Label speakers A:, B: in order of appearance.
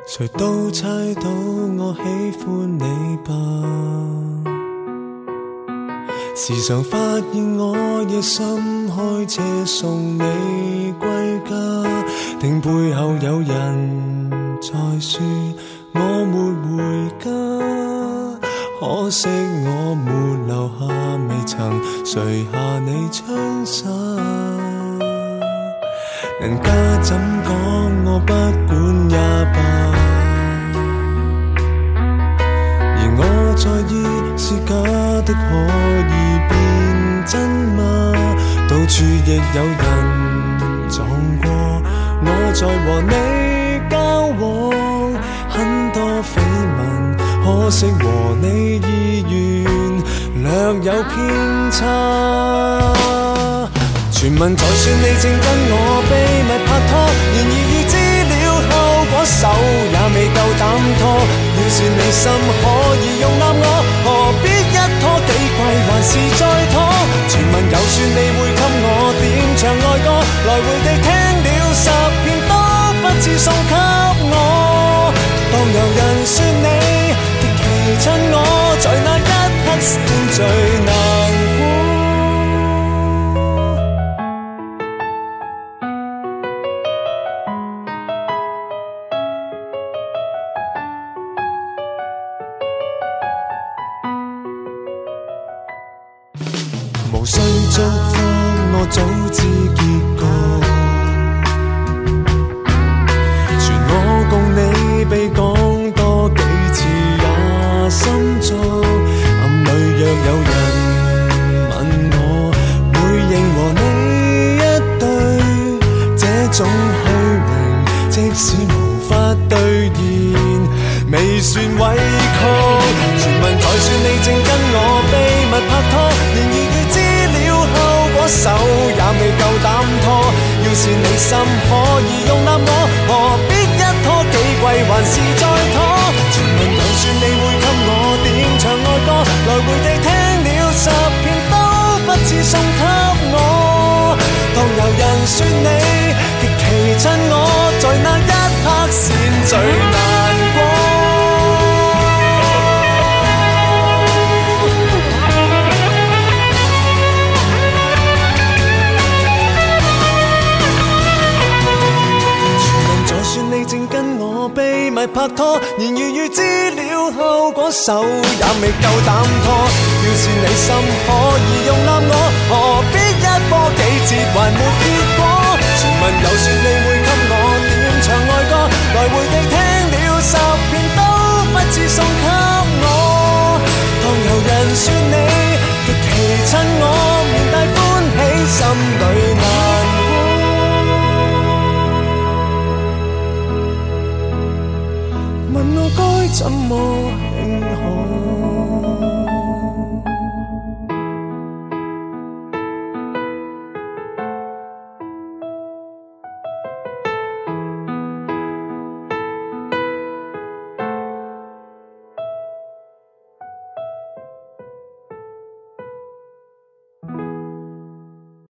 A: 谁都猜到我喜欢你吧，时常发现我夜深开车送你归家，听背后有人在说我没回家，可惜我没留下，未曾垂下你窗纱。人家怎讲我不管也罢，而我在意是假的可以變真嗎？到處亦有人撞過我在和你交往，很多緋聞，可惜和你意願略有偏差。傳聞就算你正跟我秘密拍拖，然而預知了後果，手也未夠膽拖。要是你心可以容納我，何必一拖幾季還是再拖？傳聞就算你會給我點唱愛歌，來回地聽了10遍都不知送給我。當有人說你極其襯我，在那一刻先最難過。無需祝福，我早知結局。傳我共你被講多幾次也心足，暗裏若有人問我，會認和你一對。這種虛榮，即使無法兌現，未算委屈。傳聞台算你正跟我秘密拍拖，然而預知手也未夠膽拖。要是你心可以容納我，何必一拖幾季還是再拖？傳聞就算你會給我點唱愛歌，來回地聽了10遍都不知送給我。當有人說你極其襯我，在那一刻先最難過。正跟我秘密拍拖，然而預知了後果，手也未夠膽拖。要是你心可以容納我，何必一波幾折還沒結果？傳聞就算你會給我點唱愛歌，來回地聽了10遍都不知送給我。當有人說你極其襯我，面帶歡喜，心裏難過。問我該怎麼慶賀？